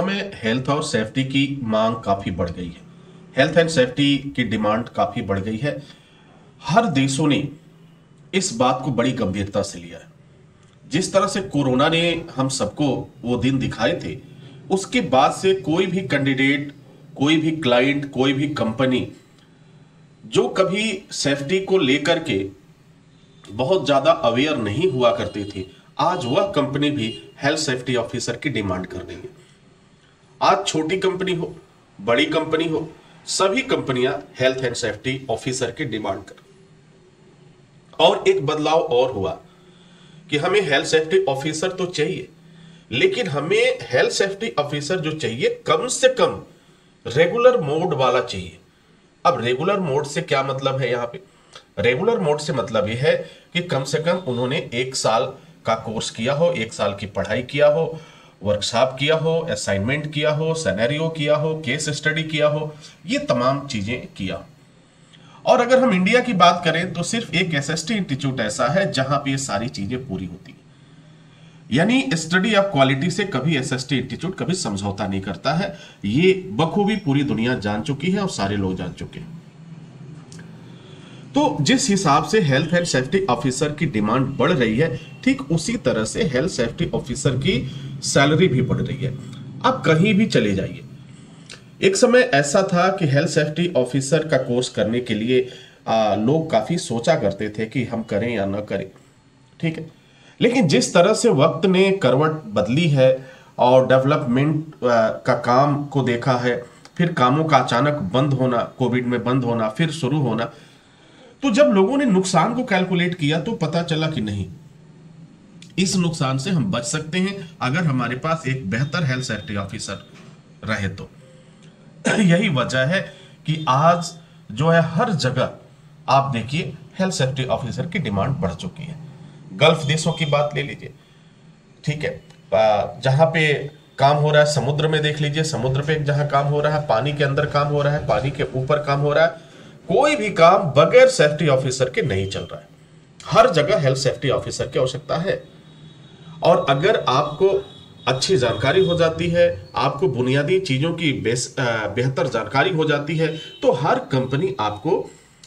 समय हेल्थ और सेफ्टी की मांग काफी बढ़ गई है। हेल्थ एंड सेफ्टी की डिमांड काफी बढ़ गई है। हर देशों ने इस बात को बड़ी गंभीरता से लिया है। जिस तरह से कोरोना ने हम सबको वो दिन दिखाए थे, उसके बाद से कोई भी कैंडिडेट, कोई भी क्लाइंट, कोई भी कंपनी जो कभी सेफ्टी को लेकर के बहुत ज्यादा अवेयर नहीं हुआ करते थे, आज वह कंपनी भी हेल्थ सेफ्टी ऑफिसर की डिमांड कर रही है। आज छोटी कंपनी हो, बड़ी कंपनी हो, सभी कंपनियां हेल्थ एंड सेफ्टी ऑफिसर की डिमांड कर। और एक बदलाव और हुआ कि हमें हेल्थ सेफ्टी ऑफिसर तो चाहिए, लेकिन हमें हेल्थ सेफ्टी ऑफिसर जो चाहिए कम से कम रेगुलर मोड वाला चाहिए। अब रेगुलर मोड से क्या मतलब है? यहां पे रेगुलर मोड से मतलब यह है कि कम से कम उन्होंने 1 साल का कोर्स किया हो, 1 साल की पढ़ाई किया हो, वर्कशॉप किया हो, असाइनमेंट किया हो, सिनेरियो किया हो, केस स्टडी किया हो, ये तमाम चीजें किया। और अगर हम इंडिया की बात करें तो सिर्फ एक एसएसटी इंस्टीट्यूट ऐसा है जहां पे ये सारी चीजें पूरी होती है। यानी स्टडी ऑफ क्वालिटी से कभी एसएसटी इंस्टीट्यूट कभी समझौता नहीं करता है। ये बखूबी पूरी दुनिया जान चुकी है और सारे लोग जान चुके हैं। तो जिस हिसाब से हेल्थ एंड सेफ्टी ऑफिसर की डिमांड बढ़ रही है, ठीक उसी तरह से हेल्थ सेफ्टी ऑफिसर की सैलरी भी बढ़ रही है। आप कहीं भी चले जाइए, एक समय ऐसा था कि हेल्थ सेफ्टी ऑफिसर का कोर्स करने के लिए लोग काफी सोचा करते थे कि हम करें या ना करें, ठीक है। लेकिन जिस तरह से वक्त ने करवट बदली है और डेवलपमेंट का काम को देखा है, फिर कामों का अचानक बंद होना, कोविड में बंद होना, फिर शुरू होना, तो जब लोगों ने नुकसान को कैलकुलेट किया तो पता चला कि नहीं, इस नुकसान से हम बच सकते हैं अगर हमारे पास एक बेहतर हेल्थ सेफ्टी ऑफिसर रहे तो। यही वजह है कि आज जो है हर जगह आप देखिए हेल्थ सेफ्टी ऑफिसर की डिमांड बढ़ चुकी है। गल्फ देशों की बात ले लीजिए, ठीक है, जहां पे काम हो रहा है, समुद्र में देख लीजिए, समुद्र पे जहां काम हो रहा है, पानी के अंदर काम हो रहा है, पानी के ऊपर काम हो रहा है, कोई भी काम बगैर सेफ्टी ऑफिसर के नहीं चल रहा है। हर जगह हेल्थ सेफ्टी ऑफिसर की आवश्यकता है। और अगर आपको अच्छी जानकारी हो जाती है, आपको बुनियादी चीजों की बेहतर जानकारी हो जाती है, तो हर कंपनी आपको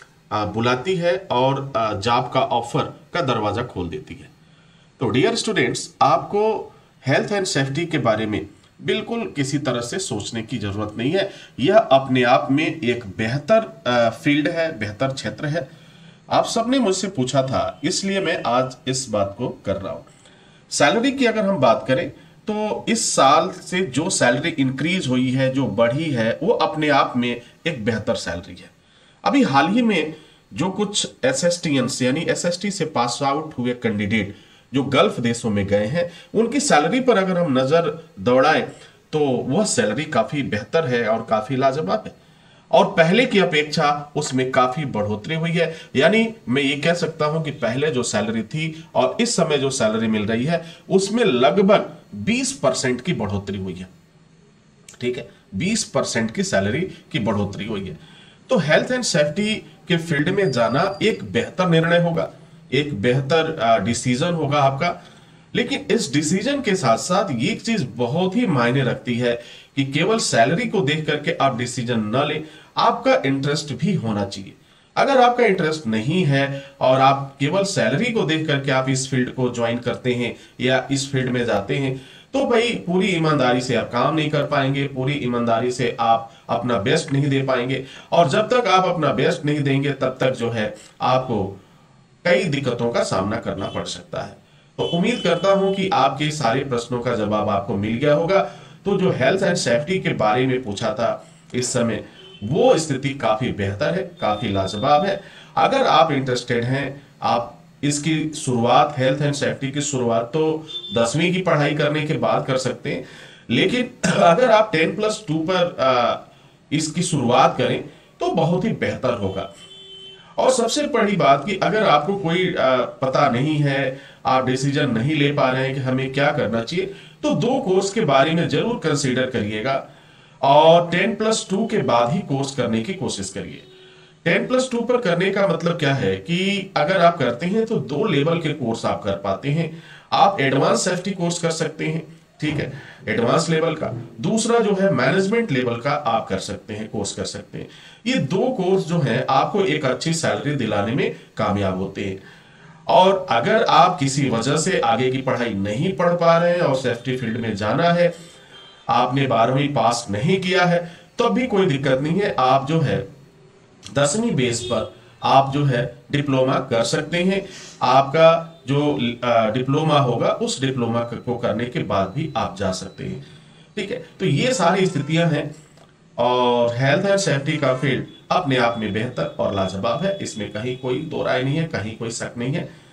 बुलाती है और जॉब का ऑफर का दरवाजा खोल देती है। तो डियर स्टूडेंट्स, आपको हेल्थ एंड सेफ्टी के बारे में बिल्कुल किसी तरह से सोचने की जरूरत नहीं है। यह अपने आप में एक बेहतर फील्ड है, बेहतर क्षेत्र है। आप सबने मुझसे पूछा था, इसलिए मैं आज इस बात को कर रहा हूं। सैलरी की अगर हम बात करें तो इस साल से जो सैलरी इंक्रीज हुई है, जो बढ़ी है, वो अपने आप में एक बेहतर सैलरी है। अभी हाल ही में जो कुछ एसएसटीएंस यानी एसएसटी से पास आउट हुए कैंडिडेट जो गल्फ देशों में गए हैं, उनकी सैलरी पर अगर हम नजर दौड़ाएं तो वह सैलरी काफी बेहतर है और काफी लाजवाब है, और पहले की अपेक्षा उसमें काफी बढ़ोतरी हुई है। यानी मैं ये कह सकता हूं कि पहले जो सैलरी थी और इस समय जो सैलरी मिल रही है उसमें लगभग 20% की बढ़ोतरी हुई है, ठीक है, 20% की सैलरी की बढ़ोतरी हुई है। तो हेल्थ एंड सेफ्टी के फील्ड में जाना एक बेहतर निर्णय होगा, एक बेहतर डिसीजन होगा आपका। लेकिन इस डिसीजन के साथ साथ ये चीज बहुत ही मायने रखती है कि केवल सैलरी को देख करके आप डिसीजन न लें, आपका इंटरेस्ट भी होना चाहिए। अगर आपका इंटरेस्ट नहीं है और आप केवल सैलरी को देख करके आप इस फील्ड को ज्वाइन करते हैं या इस फील्ड में जाते हैं, तो भाई पूरी ईमानदारी से आप काम नहीं कर पाएंगे, पूरी ईमानदारी से आप अपना बेस्ट नहीं दे पाएंगे, और जब तक आप अपना बेस्ट नहीं देंगे तब तक जो है आपको कई दिक्कतों का सामना करना पड़ सकता है। तो उम्मीद करता हूं कि आपके सारे प्रश्नों का जवाब आपको मिल गया होगा। तो जो हेल्थ एंड सेफ्टी के बारे में पूछा था इस समय, वो स्थिति काफी बेहतर है, काफी लाजवाब है। अगर आप इंटरेस्टेड हैं, आप इसकी शुरुआत, हेल्थ एंड सेफ्टी की शुरुआत तो 10वीं की पढ़ाई करने के बाद कर सकते हैं, लेकिन अगर आप 10+2 पर इसकी शुरुआत करें तो बहुत ही बेहतर होगा। और सबसे बड़ी बात कि अगर आपको कोई पता नहीं है, आप डिसीजन नहीं ले पा रहे हैं कि हमें क्या करना चाहिए, तो 2 कोर्स के बारे में जरूर कंसीडर करिएगा और 10+2 के बाद ही कोर्स करने की कोशिश करिए। 10+2 पर करने का मतलब क्या है कि अगर आप करते हैं तो 2 लेवल के कोर्स आप कर पाते हैं। आप एडवांस सेफ्टी कोर्स कर सकते हैं, ठीक है, एडवांस लेवल का। दूसरा जो है मैनेजमेंट लेवल का आप कर सकते हैं, कोर्स कर सकते हैं। ये दो कोर्स जो है आपको एक अच्छी सैलरी दिलाने में कामयाब होते हैं। और अगर आप किसी वजह से आगे की पढ़ाई नहीं पढ़ पा रहे हैं और सेफ्टी फील्ड में जाना है, आपने 12वीं पास नहीं किया है, तो भी कोई दिक्कत नहीं है। आप जो है 10वीं बेस पर आप जो है डिप्लोमा कर सकते हैं। आपका जो डिप्लोमा होगा उस डिप्लोमा को करने के बाद भी आप जा सकते हैं। ठीक है, तो ये सारी स्थितियां हैं और हेल्थ एंड सेफ्टी का फील्ड अपने आप में बेहतर और लाजवाब है, इसमें कहीं कोई दो राय नहीं है, कहीं कोई शक नहीं है।